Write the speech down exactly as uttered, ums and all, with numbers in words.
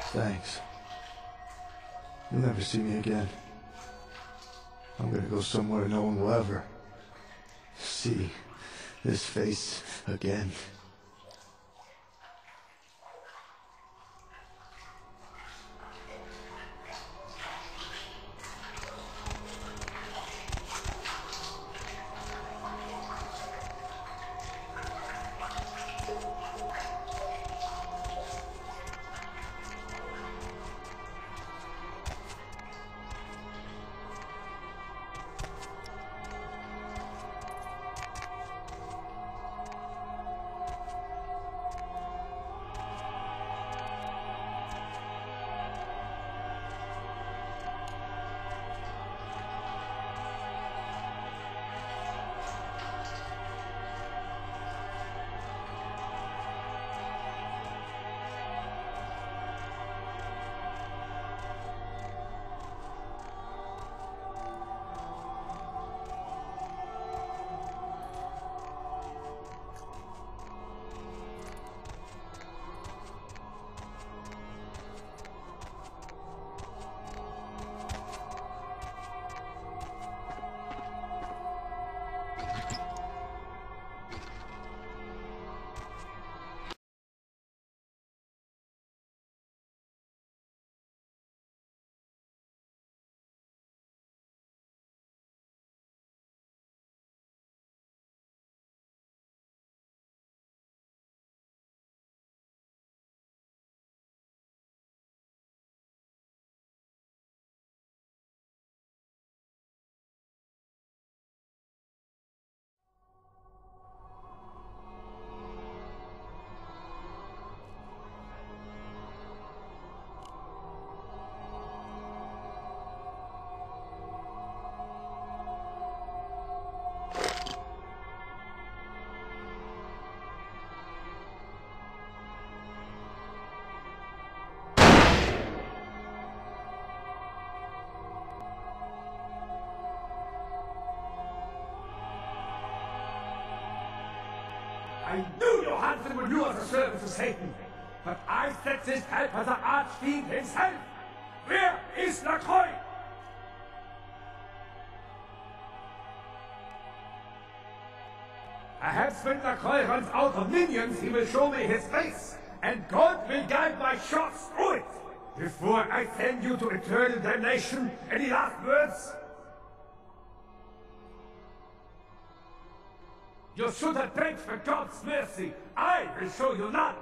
Thanks. You'll never see me again. I'm gonna go somewhere no one will ever see this face again. I knew Johansen would do us a service to Satan, but I set this help as an archfiend himself. Where is Lacroix? Perhaps when Lacroix runs out of minions, he will show me his face, and God will guide my shots through it. Before I send you to eternal damnation, any last words? You should have begged for God's mercy. I will show you none.